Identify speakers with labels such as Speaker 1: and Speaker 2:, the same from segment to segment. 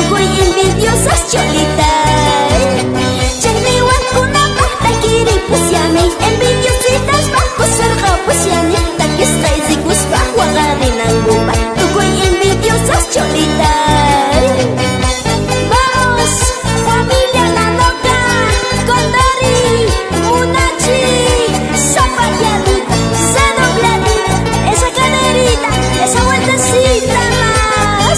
Speaker 1: tukuy envidiosas cholitas. Chayniwan kunapa takiri pusyani, envidiositas bajo cerca pusyani, takisqay zikuspa waqarinankupa tukuy envidiosas cholitas. Vamos, familia La Loca, Condori, Munachi, zapalladita, dobladita, esa caderita, esa vueltecita más.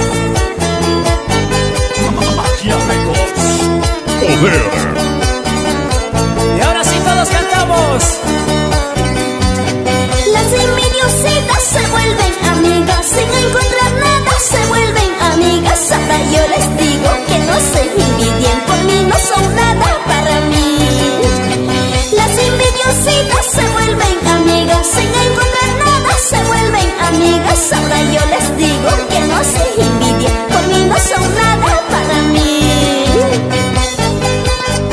Speaker 2: Magia Records. Poder.
Speaker 3: Y ahora sí todos cantamos.
Speaker 1: Las envidiositas se vuelven amigas, sin encontrar nada se vuelven amigas. Ahora yo les digo que no se envidien, por mí no son nada para mí. Las envidiositas se vuelven amigas, sin encontrar nada se vuelven amigas. Ahora yo les digo que no se envidien, por mí no son nada para mí.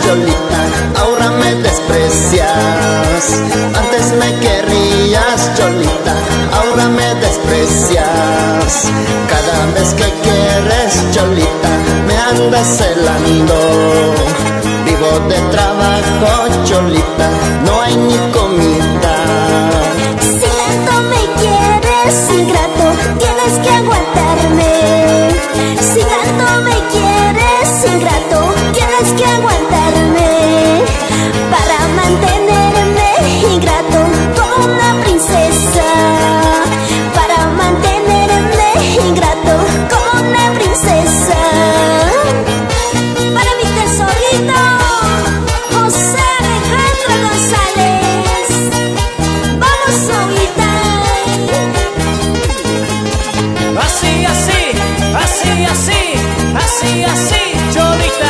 Speaker 4: Cholita, ahora me desprecias. Antes me querrías, Cholita, ahora me desprecias. Cada vez que quieres, Cholita, me andas celando. Vivo de trabajo, Cholita, no hay ni comida.
Speaker 1: Si tanto me quieres, ingrato, tienes que aguantarme. Si tanto me quieres, ingrato, tienes que aguantarme. Para mantenerme, ingrato, como una princesa. Para mantenerme, ingrato, como una princesa. Para mi tesorito, José Alejandro González. Vamos, Zoguita.
Speaker 3: Así, así, así, así, así, así, Cholita.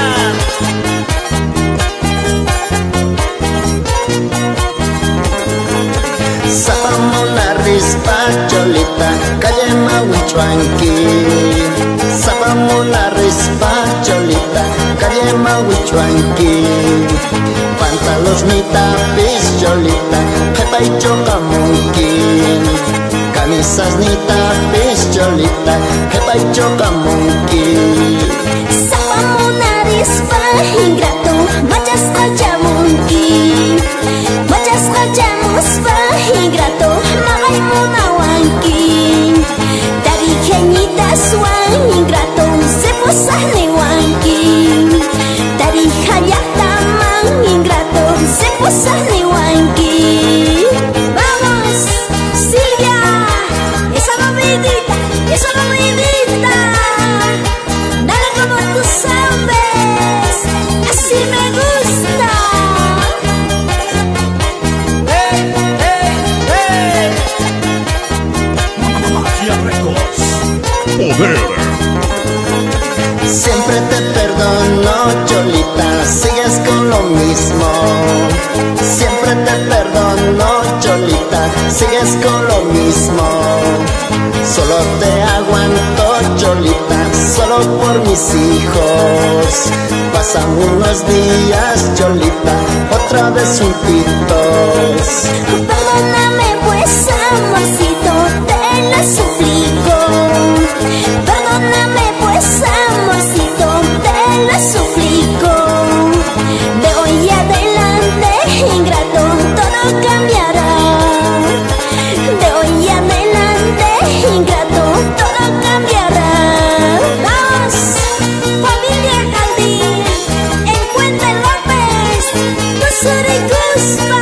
Speaker 4: Zapamona rispa, Cholita, calle Mahuichuanqui. Zapamona rispa, Cholita, calle Mahuichuanqui. Pantalos ni tapis, Cholita, jepa y chocamonqui. Camisas ni tapis, Cholita, jepa y chocamonqui.
Speaker 1: Zapamona rispa, ingrato, machas rajamunki. Machas rajamuspa, ingrato, magay munawanki. Dari genita swan, ingrato, sepusah niwanki. Dari hayataman, ingrato, sepusah niwanki. Vamos, Silvia, esa movidita, nada como tú sabes, así me gusta.
Speaker 3: ¡Hey, hey, hey!
Speaker 2: Magia Records. Poder.
Speaker 4: Siempre te perdono, Cholita, sigues con lo mismo. Siempre te perdono, Cholita, sigues con lo mismo. Solo te aguanto, Cholita, solo por mis hijos. Pasan unos días, Cholita, otra vez juntitos.
Speaker 1: Perdóname pues, amorcito, te lo suplico. Perdóname pues, amorcito, te lo suplico. De hoy adelante, ingrato, todo cambiará. De hoy adelante, ingrato, todo cambiará. Vamos, familia Jardín, Encuentra López, Tusuricuspa.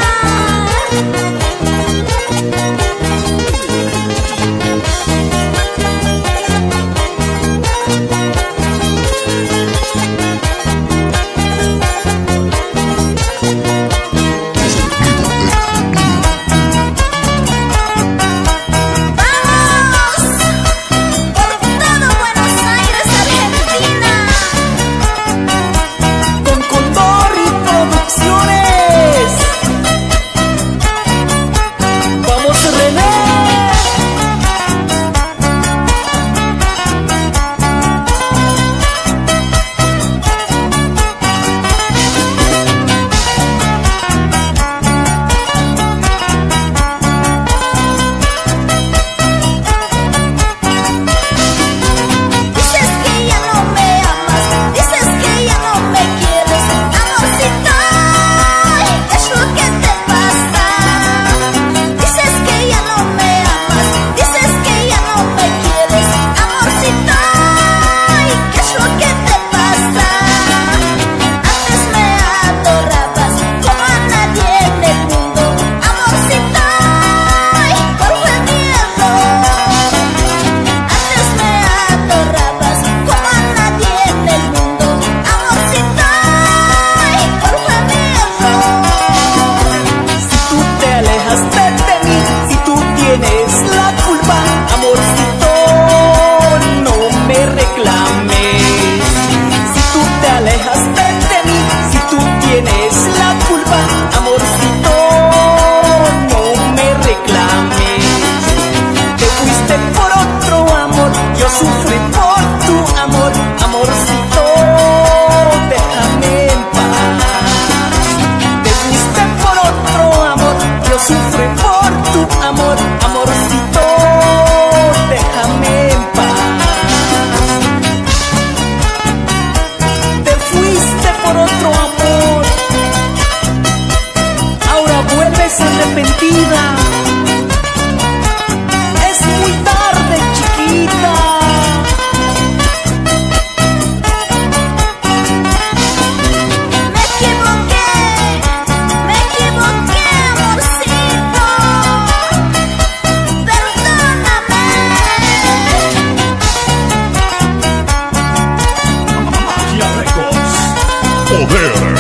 Speaker 2: Forever.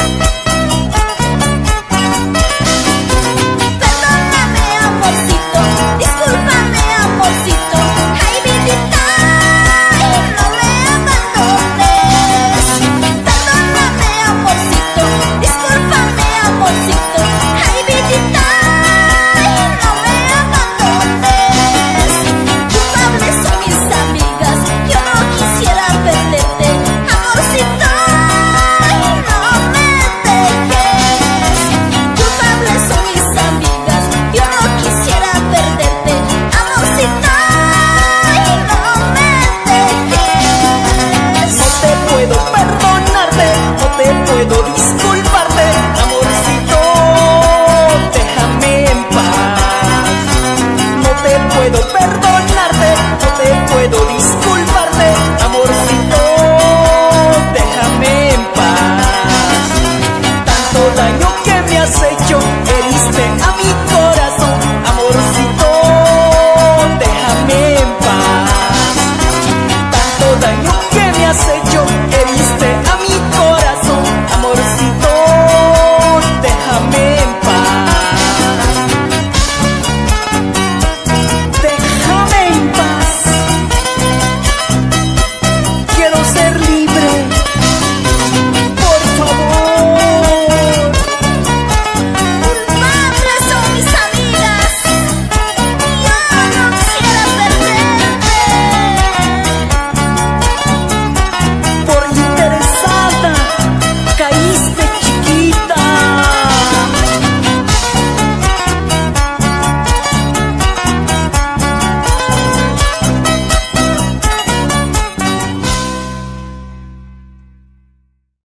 Speaker 1: Perdóname, amorcito, discúlpame, amorcito. Ay, vidita, no me abandones. Perdóname, amorcito, discúlpame, amorcito. Ay, vidita, no me abandones. Culpables son mis amigas, yo no quisiera perderte, amorcito, no me dejes. Culpables son mis amigas, yo no quisiera perderte, amorcito, no me dejes.
Speaker 3: No te puedo perdonarte, no te puedo disculparte, amorcito, déjame en paz. No te puedo perdonarte, no te puedo disculparte, amorcito, déjame en paz. Tanto daño que me hace